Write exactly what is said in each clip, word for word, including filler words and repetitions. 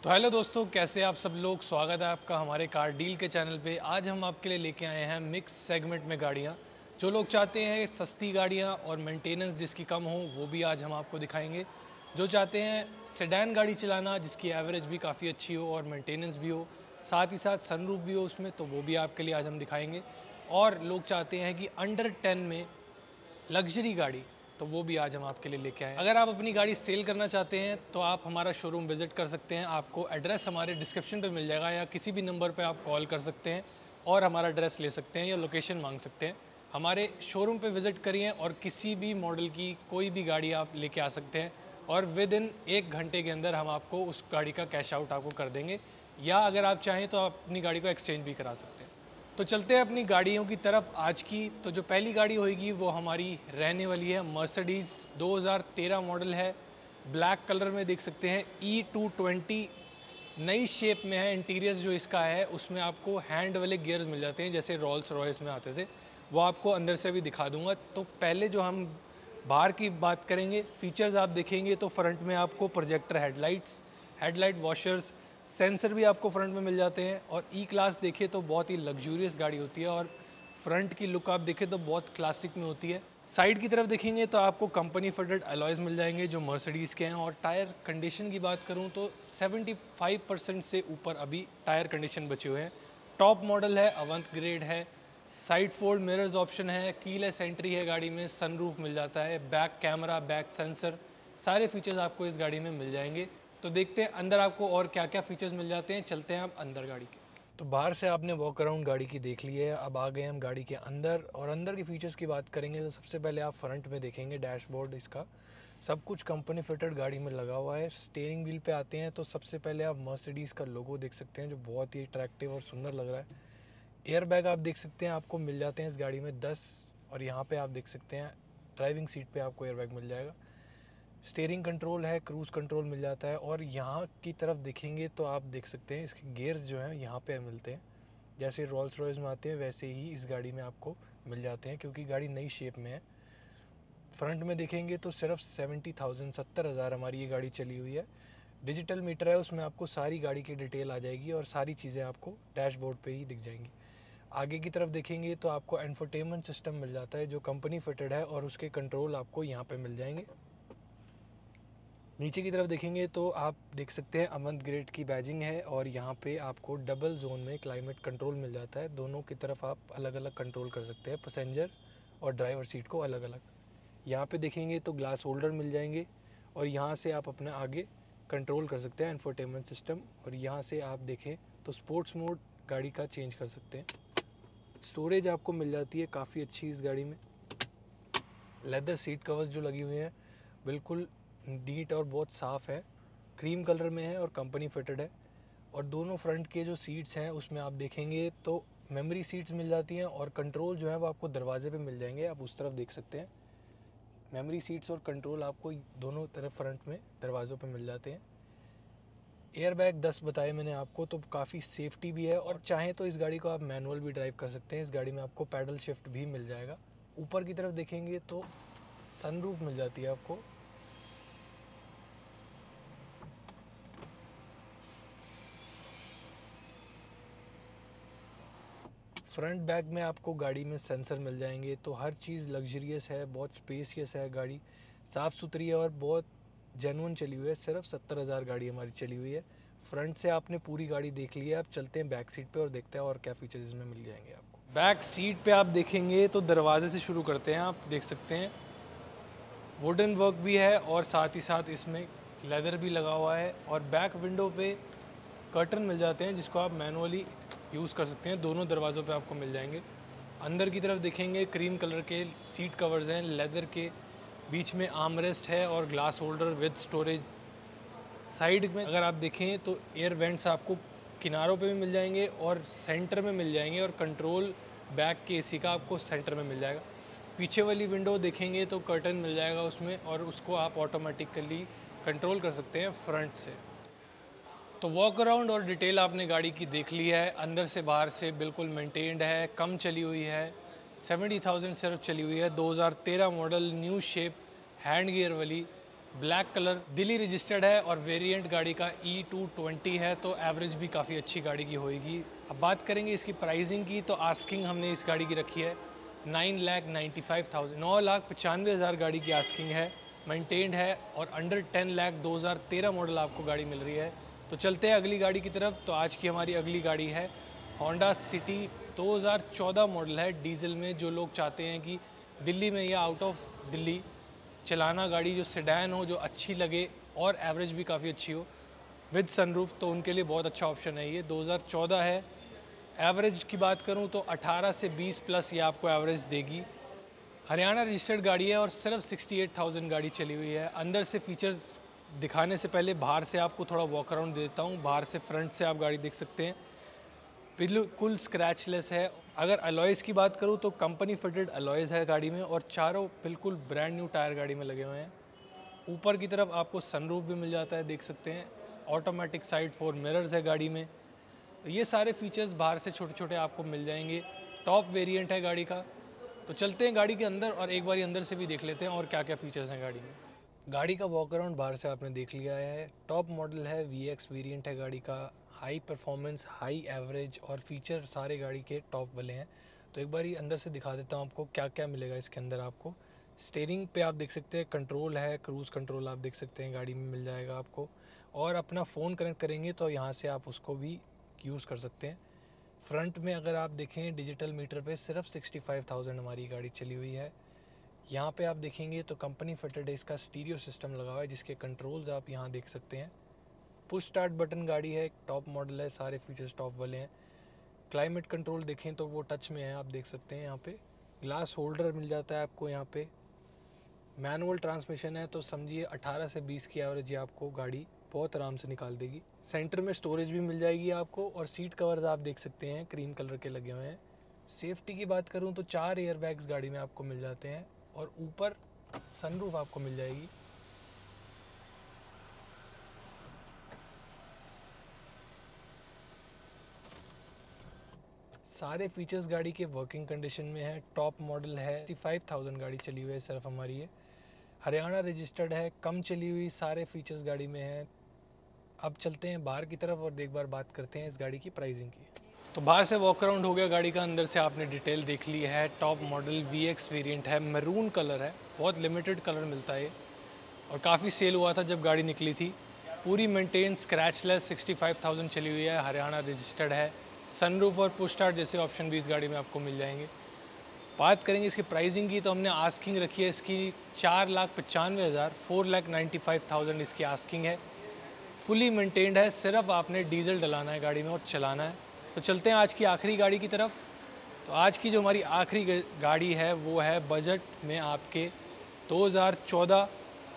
तो हेलो दोस्तों, कैसे आप सब लोग। स्वागत है आपका हमारे कार डील के चैनल पे। आज हम आपके लिए लेके आए हैं मिक्स सेगमेंट में गाड़ियाँ। जो लोग चाहते हैं सस्ती गाड़ियाँ और मेंटेनेंस जिसकी कम हो, वो भी आज हम आपको दिखाएंगे। जो चाहते हैं सेडान गाड़ी चलाना जिसकी एवरेज भी काफ़ी अच्छी हो और मेंटेनेंस भी हो, साथ ही साथ सनरूफ भी हो उसमें, तो वो भी आपके लिए आज हम दिखाएंगे। और लोग चाहते हैं कि अंडर टेन में लग्जरी गाड़ी, तो वो भी आज हम आपके लिए लेके आए हैं। अगर आप अपनी गाड़ी सेल करना चाहते हैं तो आप हमारा शोरूम विजिट कर सकते हैं। आपको एड्रेस हमारे डिस्क्रिप्शन पे मिल जाएगा या किसी भी नंबर पे आप कॉल कर सकते हैं और हमारा एड्रेस ले सकते हैं या लोकेशन मांग सकते हैं। हमारे शोरूम पे विज़िट करिए और किसी भी मॉडल की कोई भी गाड़ी आप लेके आ सकते हैं और विद इन एक घंटे के अंदर हम आपको उस गाड़ी का कैश आउट आपको कर देंगे, या अगर आप चाहें तो आप अपनी गाड़ी को एक्सचेंज भी करा सकते हैं। तो चलते हैं अपनी गाड़ियों की तरफ आज की। तो जो पहली गाड़ी होगी वो हमारी रहने वाली है मर्सिडीज़, दो हज़ार तेरह मॉडल है, ब्लैक कलर में देख सकते हैं। ई टू ट्वेंटी नई शेप में है। इंटीरियर जो इसका है उसमें आपको हैंड वाले गियर्स मिल जाते हैं जैसे रॉल्स रॉयस में आते थे, वो आपको अंदर से भी दिखा दूंगा। तो पहले जो हम बाहर की बात करेंगे, फीचर्स आप देखेंगे तो फ्रंट में आपको projector headlights, headlight washers, sensor भी आपको फ्रंट में मिल जाते हैं। और ई क्लास देखिए तो बहुत ही लग्जूरियस गाड़ी होती है और फ्रंट की लुक आप देखें तो बहुत क्लासिक में होती है। साइड की तरफ देखेंगे तो आपको कंपनी फिटेड अलॉयज़ मिल जाएंगे जो मर्सिडीज़ के हैं। और टायर कंडीशन की बात करूं तो पचहत्तर परसेंट से ऊपर अभी टायर कंडीशन बचे हुए हैं। टॉप मॉडल है, अवंत ग्रेड है, साइड फोल्ड मिरर्स ऑप्शन है, कीलेस एंट्री है गाड़ी में, सनरूफ मिल जाता है, बैक कैमरा, बैक सेंसर, सारे फीचर्स आपको इस गाड़ी में मिल जाएंगे। तो देखते हैं अंदर आपको और क्या क्या फीचर्स मिल जाते हैं। चलते हैं आप अंदर गाड़ी के। तो बाहर से आपने वॉक अराउंड गाड़ी की देख ली है, अब आ गए हम गाड़ी के अंदर। और अंदर के फीचर्स की बात करेंगे तो सबसे पहले आप फ्रंट में देखेंगे डैशबोर्ड, इसका सब कुछ कंपनी फिटेड गाड़ी में लगा हुआ है। स्टीयरिंग व्हील पे आते हैं तो सबसे पहले आप मर्सिडीज़ का लोगो देख सकते हैं जो बहुत ही अट्रैक्टिव और सुंदर लग रहा है। एयर बैग आप देख सकते हैं आपको मिल जाते हैं इस गाड़ी में दस। और यहाँ पे आप देख सकते हैं ड्राइविंग सीट पे आपको एयर बैग मिल जाएगा। स्टीयरिंग कंट्रोल है, क्रूज़ कंट्रोल मिल जाता है। और यहाँ की तरफ देखेंगे तो आप देख सकते हैं इसके गियर्स जो हैं यहाँ पे मिलते हैं, जैसे रोल्स रॉयस में आते हैं वैसे ही इस गाड़ी में आपको मिल जाते हैं क्योंकि गाड़ी नई शेप में है। फ्रंट में देखेंगे तो सिर्फ सेवेंटी थाउजेंड सत्तर हज़ार हमारी ये गाड़ी चली हुई है। डिजिटल मीटर है, उसमें आपको सारी गाड़ी की डिटेल आ जाएगी और सारी चीज़ें आपको डैशबोर्ड पे ही दिख जाएंगी। आगे की तरफ देखेंगे तो आपको एंटरटेनमेंट सिस्टम मिल जाता है जो कंपनी फिटेड है और उसके कंट्रोल आपको यहाँ पे मिल जाएंगे। नीचे की तरफ देखेंगे तो आप देख सकते हैं अवंत ग्रेड की बैजिंग है और यहाँ पे आपको डबल जोन में क्लाइमेट कंट्रोल मिल जाता है। दोनों की तरफ आप अलग अलग कंट्रोल कर सकते हैं, पैसेंजर और ड्राइवर सीट को अलग अलग। यहाँ पे देखेंगे तो ग्लास होल्डर मिल जाएंगे और यहाँ से आप अपने आगे कंट्रोल कर सकते हैं इंफोटेनमेंट सिस्टम। और यहाँ से आप देखें तो स्पोर्ट्स मोड गाड़ी का चेंज कर सकते हैं। स्टोरेज आपको मिल जाती है काफ़ी अच्छी इस गाड़ी में। लेदर सीट कवर्स जो लगी हुई हैं बिल्कुल नीट और बहुत साफ़ है, क्रीम कलर में है और कंपनी फिटेड है। और दोनों फ्रंट के जो सीट्स हैं उसमें आप देखेंगे तो मेमोरी सीट्स मिल जाती हैं और कंट्रोल जो है वो आपको दरवाजे पे मिल जाएंगे, आप उस तरफ देख सकते हैं। मेमोरी सीट्स और कंट्रोल आपको दोनों तरफ फ्रंट में दरवाज़ों पे मिल जाते हैं। एयर बैग दस बताए मैंने आपको, तो काफ़ी सेफ्टी भी है। और चाहें तो इस गाड़ी को आप मैनुअल भी ड्राइव कर सकते हैं। इस गाड़ी में आपको पैडल शिफ्ट भी मिल जाएगा। ऊपर की तरफ देखेंगे तो सनरूफ मिल जाती है आपको। फ्रंट बैग में आपको गाड़ी में सेंसर मिल जाएंगे। तो हर चीज़ लग्जरियस है, बहुत स्पेसियस है गाड़ी, साफ़ सुथरी है और बहुत जेन्युइन चली हुई है। सिर्फ सत्तर हज़ार गाड़ी हमारी चली हुई है। फ्रंट से आपने पूरी गाड़ी देख ली है, अब चलते हैं बैक सीट पे और देखते हैं और क्या फीचर्स इसमें मिल जाएंगे आपको। बैक सीट पे आप देखेंगे तो दरवाजे से शुरू करते हैं। आप देख सकते हैं वुडन वर्क भी है और साथ ही साथ इसमें लेदर भी लगा हुआ है। और बैक विंडो पे कर्टन मिल जाते हैं जिसको आप मैनुअली यूज़ कर सकते हैं। दोनों दरवाज़ों पे आपको मिल जाएंगे। अंदर की तरफ देखेंगे क्रीम कलर के सीट कवर्स हैं, लेदर के, बीच में आर्मरेस्ट है और glass holder with storage. Side में अगर आप देखें तो एयर वेंट्स आपको किनारों पे भी मिल जाएंगे और सेंटर में मिल जाएंगे। और कंट्रोल बैक के एसी का आपको सेंटर में मिल जाएगा। पीछे वाली विंडो देखेंगे तो कर्टन मिल जाएगा उसमें और उसको आप ऑटोमेटिकली कंट्रोल कर सकते हैं फ्रंट से। तो वॉक अराउंड और डिटेल आपने गाड़ी की देख ली है। अंदर से बाहर से बिल्कुल मेंटेन्ड है, कम चली हुई है, सत्तर हज़ार सिर्फ चली हुई है। दो हज़ार तेरह model, new shape, hand gear वाली ब्लैक कलर, दिल्ली रजिस्टर्ड है और वेरिएंट गाड़ी का ई टू ट्वेंटी है, तो एवरेज भी काफ़ी अच्छी गाड़ी की होएगी। अब बात करेंगे इसकी प्राइसिंग की, तो आस्किंग हमने इस गाड़ी की रखी है nine lakh ninety five thousand नौ लाख पचानवे हज़ार गाड़ी की आस्किंग है। मेंटेन्ड है और अंडर टेन लाख दो हज़ार तेरह मॉडल आपको गाड़ी मिल रही है। तो चलते हैं अगली गाड़ी की तरफ। तो आज की हमारी अगली गाड़ी है होंडा सिटी, दो हज़ार चौदह मॉडल है, डीजल में। जो लोग चाहते हैं कि दिल्ली में या आउट ऑफ दिल्ली चलाना गाड़ी जो सेडान हो, जो अच्छी लगे और एवरेज भी काफ़ी अच्छी हो विद सनरूफ, तो उनके लिए बहुत अच्छा ऑप्शन है ये। दो हज़ार चौदह है। एवरेज की बात करूं तो अठारह से बीस प्लस ये आपको एवरेज देगी। हरियाणा रजिस्टर्ड गाड़ी है और सिर्फ अड़सठ हज़ार गाड़ी चली हुई है। अंदर से फीचर्स दिखाने से पहले बाहर से आपको थोड़ा वॉक अराउंड देता हूँ। बाहर से फ्रंट से आप गाड़ी देख सकते हैं, बिल्कुल स्क्रैचलेस है। अगर अलॉयज़ की बात करूं तो कंपनी फिटेड अलॉयज़ है गाड़ी में और चारों बिल्कुल ब्रांड न्यू टायर गाड़ी में लगे हुए हैं। ऊपर की तरफ आपको सनरूफ भी मिल जाता है, देख सकते हैं। ऑटोमेटिक साइड फोर मिरर्स है गाड़ी में। ये सारे फीचर्स बाहर से छोटे छोटे आपको मिल जाएंगे। टॉप वेरिएंट है गाड़ी का। तो चलते हैं गाड़ी के अंदर और एक बार अंदर से भी देख लेते हैं और क्या क्या फीचर्स हैं गाड़ी में। गाड़ी का वॉक अराउंड बाहर से आपने देख लिया है। टॉप मॉडल है, वी एक्स वेरिएंट है गाड़ी का। हाई परफॉर्मेंस, हाई एवरेज और फीचर सारे गाड़ी के टॉप वाले हैं। तो एक बार ही अंदर से दिखा देता हूँ आपको क्या क्या मिलेगा इसके अंदर। आपको स्टीयरिंग पे आप देख सकते हैं कंट्रोल है, क्रूज़ कंट्रोल आप देख सकते हैं गाड़ी में मिल जाएगा आपको। और अपना फ़ोन कनेक्ट करेंगे तो यहाँ से आप उसको भी यूज़ कर सकते हैं। फ्रंट में अगर आप देखें डिजिटल मीटर पे सिर्फ सिक्सटी फाइव थाउजेंड हमारी गाड़ी चली हुई है। यहाँ पे आप देखेंगे तो कंपनी फिटेड है, इसका स्टीरियो सिस्टम लगा हुआ है जिसके कंट्रोल्स आप यहाँ देख सकते हैं। पुश स्टार्ट बटन गाड़ी है, टॉप मॉडल है, सारे फीचर्स टॉप वाले हैं। क्लाइमेट कंट्रोल देखें तो वो टच में है, आप देख सकते हैं। यहाँ पे ग्लास होल्डर मिल जाता है आपको। यहाँ पे मैनुअल ट्रांसमिशन है, तो समझिए अठारह से बीस की एवरेज ये आपको गाड़ी बहुत आराम से निकाल देगी। सेंटर में स्टोरेज भी मिल जाएगी आपको और सीट कवर्स आप देख सकते हैं क्रीम कलर के लगे हुए हैं। सेफ्टी की बात करूं तो चार एयर बैग्स गाड़ी में आपको मिल जाते हैं और ऊपर सनरूफ आपको मिल जाएगी। सारे फीचर्स गाड़ी के वर्किंग कंडीशन में है। टॉप मॉडल है, सिक्सटी फाइव थाउजेंड गाड़ी चली हुई है सिर्फ हमारी ये। हरियाणा रजिस्टर्ड है, कम चली हुई, सारे फीचर्स गाड़ी में है। अब चलते हैं बाहर की तरफ और एक बार बात करते हैं इस गाड़ी की प्राइसिंग की। तो बाहर से वॉक अराउंड हो गया गाड़ी का, अंदर से आपने डिटेल देख ली है। Top model V X variant है, मैरून कलर है, बहुत लिमिटेड कलर मिलता है और काफ़ी सेल हुआ था जब गाड़ी निकली थी। पूरी maintain scratchless, sixty five thousand चली हुई है, हरियाणा रजिस्टर्ड है। सनरूफ और पुश स्टार्ट जैसे ऑप्शन भी इस गाड़ी में आपको मिल जाएंगे। बात करेंगे इसकी प्राइसिंग की तो हमने आस्किंग रखी है इसकी चार लाख पचानवे हज़ार four lakh ninety five thousand इसकी आस्किंग है। फुली मेंटेन्ड है, सिर्फ आपने डीजल डलाना है गाड़ी में और चलाना है। तो चलते हैं आज की आखिरी गाड़ी की तरफ। तो आज की जो हमारी आखिरी गाड़ी है वो है बजट में आपके दो हज़ार चौदह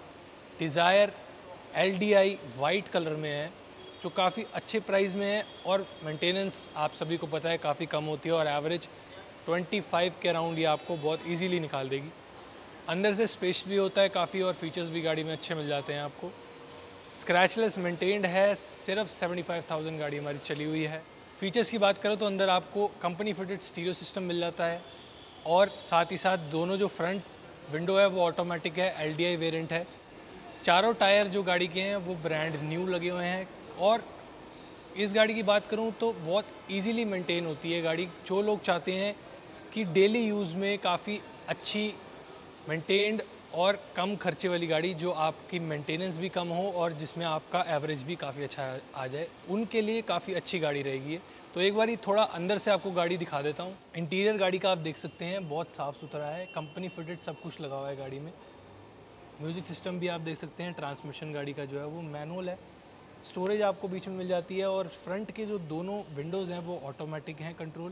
Dzire L D I white colour में है, जो काफ़ी अच्छे प्राइस में है और मेंटेनेंस आप सभी को पता है काफ़ी कम होती है और एवरेज पच्चीस के अराउंड ये आपको बहुत इजीली निकाल देगी। अंदर से स्पेस भी होता है काफ़ी और फीचर्स भी गाड़ी में अच्छे मिल जाते हैं आपको। स्क्रैचलेस मेंटेन्ड है, सिर्फ पचहत्तर हज़ार गाड़ी हमारी चली हुई है। फीचर्स की बात करो तो अंदर आपको कंपनी फिटेड स्टीरियो सिस्टम मिल जाता है और साथ ही साथ दोनों जो फ्रंट विंडो है वो ऑटोमेटिक है, एल डी आई वेरिएंट है। चारों टायर जो गाड़ी के हैं वो ब्रांड न्यू लगे हुए हैं और इस गाड़ी की बात करूं तो बहुत इजीली मेंटेन होती है गाड़ी। जो लोग चाहते हैं कि डेली यूज़ में काफ़ी अच्छी मेंटेन्ड और कम खर्चे वाली गाड़ी, जो आपकी मेंटेनेंस भी कम हो और जिसमें आपका एवरेज भी काफ़ी अच्छा आ जाए, उनके लिए काफ़ी अच्छी गाड़ी रहेगी। तो एक बार ही थोड़ा अंदर से आपको गाड़ी दिखा देता हूँ। इंटीरियर गाड़ी का आप देख सकते हैं, बहुत साफ़ सुथरा है, कंपनी फिटेड सब कुछ लगा हुआ है गाड़ी में। म्यूज़िक सिस्टम भी आप देख सकते हैं। ट्रांसमिशन गाड़ी का जो है वो मैनुअल है। स्टोरेज आपको बीच में मिल जाती है और फ्रंट के जो दोनों विंडोज़ हैं वो ऑटोमेटिक हैं कंट्रोल।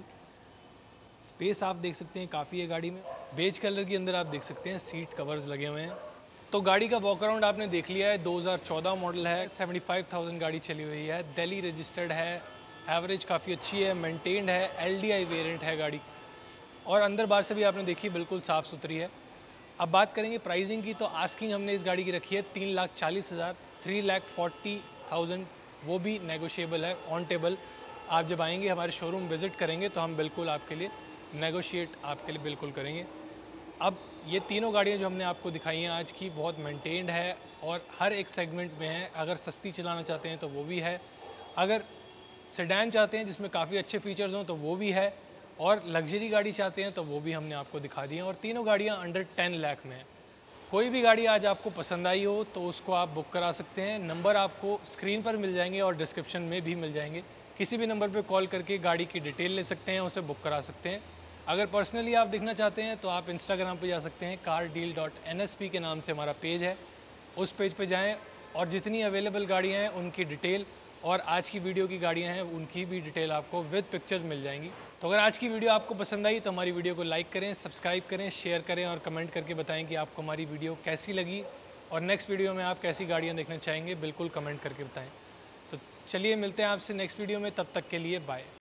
स्पेस आप देख सकते हैं काफ़ी है गाड़ी में। बेज कलर के अंदर आप देख सकते हैं सीट कवर्स लगे हुए हैं। तो गाड़ी का वॉक अराउंड आपने देख लिया है। दो हज़ार चौदह मॉडल है, पचहत्तर हज़ार गाड़ी चली हुई है, दिल्ली रजिस्टर्ड है, एवरेज काफ़ी अच्छी है, मेंटेन्ड है, एल डी आई वेरिएंट है गाड़ी और अंदर बाहर से भी आपने देखी बिल्कुल साफ़ सुथरी है। अब बात करेंगे प्राइसिंग की तो आस्किंग हमने इस गाड़ी की रखी है तीन लाख चालीस हज़ार थ्री लाख फोर्टी थाउजेंड वो भी नेगोशिएबल है, ऑन टेबल। आप जब आएंगे हमारे शोरूम विज़िट करेंगे तो हम बिल्कुल आपके लिए नेगोशिएट आपके लिए बिल्कुल करेंगे। अब ये तीनों गाड़ियाँ जो हमने आपको दिखाई हैं आज की बहुत मेंटेन्ड है और हर एक सेगमेंट में है। अगर सस्ती चलाना चाहते हैं तो वो भी है, अगर सेडान चाहते हैं जिसमें काफ़ी अच्छे फीचर्स हों तो वो भी है, और लग्जरी गाड़ी चाहते हैं तो वो भी हमने आपको दिखा दी हैं। और तीनों गाड़ियाँ अंडर टेन लाख में हैं। कोई भी गाड़ी आज आपको पसंद आई हो तो उसको आप बुक करा सकते हैं। नंबर आपको स्क्रीन पर मिल जाएंगे और डिस्क्रिप्शन में भी मिल जाएंगे। किसी भी नंबर पर कॉल करके गाड़ी की डिटेल ले सकते हैं, उसे बुक करा सकते हैं। अगर पर्सनली आप देखना चाहते हैं तो आप इंस्टाग्राम पे जा सकते हैं, car deal dot N S P के नाम से हमारा पेज है। उस पेज पे जाएं और जितनी अवेलेबल गाड़ियाँ हैं उनकी डिटेल और आज की वीडियो की गाड़ियाँ हैं उनकी भी डिटेल आपको विद पिक्चर्स मिल जाएंगी। तो अगर आज की वीडियो आपको पसंद आई तो हमारी वीडियो को लाइक करें, सब्सक्राइब करें, शेयर करें और कमेंट करके बताएं कि आपको हमारी वीडियो कैसी लगी और नेक्स्ट वीडियो में आप कैसी गाड़ियाँ देखना चाहेंगे, बिल्कुल कमेंट करके बताएँ। तो चलिए मिलते हैं आपसे नेक्स्ट वीडियो में, तब तक के लिए बाय।